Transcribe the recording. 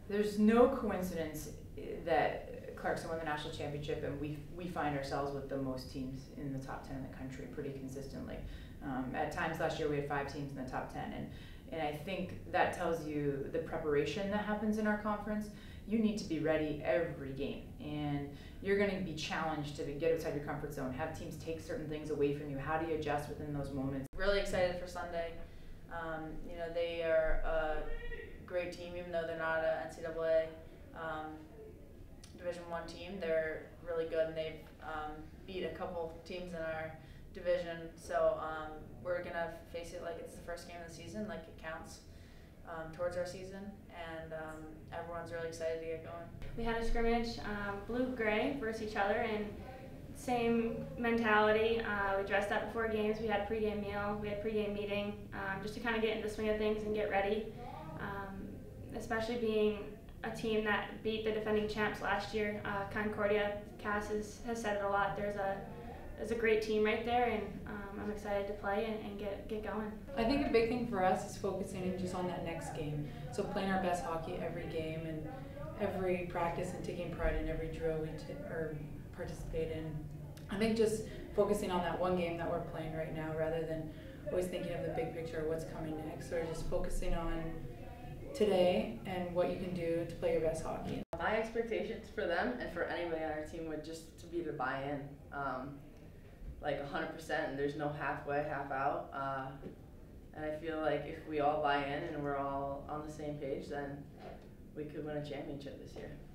There's no coincidence that Clarkson won the national championship, and we find ourselves with the most teams in the top 10 in the country pretty consistently. At times last year we had 5 teams in the top 10, and I think that tells you the preparation that happens in our conference. You need to be ready every game, and you're going to be challenged to get outside your comfort zone, have teams take certain things away from you. How do you adjust within those moments? Really excited for Sunday. They are a great team, even though they're not an NCAA Division I team. They're really good, and they've beat a couple teams in our division. So we're going to face it like it's the first game of the season, like it counts towards our season, and everyone's really excited to get going. We had a scrimmage, blue-gray versus each other, and same mentality. We dressed up before games. We had a pregame meal. We had a pregame meeting, just to kind of get into the swing of things and get ready. Especially being a team that beat the defending champs last year, Concordia. Cass has said it a lot. There's a great team right there, and I'm excited to play and get going. I think a big thing for us is focusing just on that next game. So playing our best hockey every game and every practice, and taking pride in every drill we participate in. I think just focusing on that one game that we're playing right now, rather than always thinking of the big picture of what's coming next. So we're just focusing on today and what you can do to play your best hockey. My expectations for them and for anybody on our team would just to be to buy in, like 100%, and there's no halfway, half out. And I feel like if we all buy in and we're all on the same page, then we could win a championship this year.